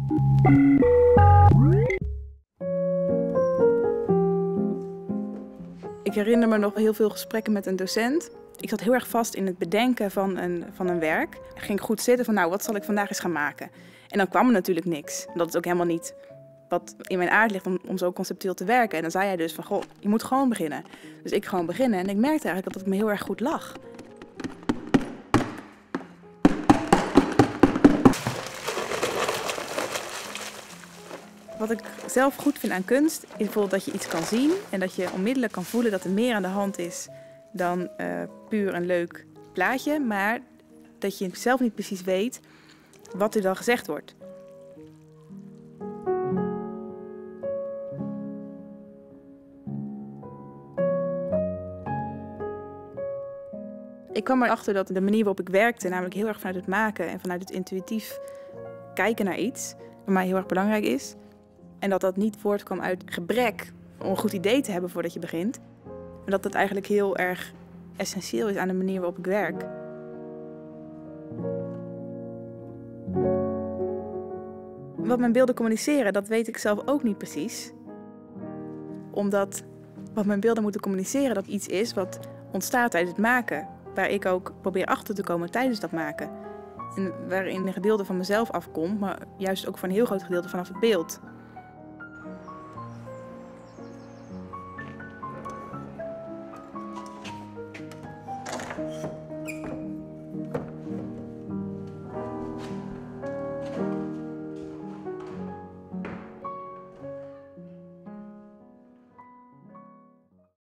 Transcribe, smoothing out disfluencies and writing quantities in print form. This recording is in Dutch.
Ik herinner me nog heel veel gesprekken met een docent. Ik zat heel erg vast in het bedenken van een werk. Ik ging goed zitten van, nou, wat zal ik vandaag eens gaan maken? En dan kwam er natuurlijk niks. Dat is ook helemaal niet wat in mijn aard ligt om zo conceptueel te werken. En dan zei hij dus van, goh, je moet gewoon beginnen. Dus ik gewoon beginnen. En ik merkte eigenlijk dat het me heel erg goed lag. Wat ik zelf goed vind aan kunst, is bijvoorbeeld dat je iets kan zien en dat je onmiddellijk kan voelen dat er meer aan de hand is dan puur een leuk plaatje, maar dat je zelf niet precies weet wat er dan gezegd wordt. Ik kwam erachter dat de manier waarop ik werkte, namelijk heel erg vanuit het maken en vanuit het intuïtief kijken naar iets, voor mij heel erg belangrijk is. En dat dat niet voortkwam uit gebrek om een goed idee te hebben voordat je begint. Maar dat dat eigenlijk heel erg essentieel is aan de manier waarop ik werk. Wat mijn beelden communiceren, dat weet ik zelf ook niet precies. Omdat wat mijn beelden moeten communiceren, dat iets is wat ontstaat tijdens het maken. Waar ik ook probeer achter te komen tijdens dat maken. En waarin een gedeelte van mezelf afkomt, maar juist ook voor een heel groot gedeelte vanaf het beeld.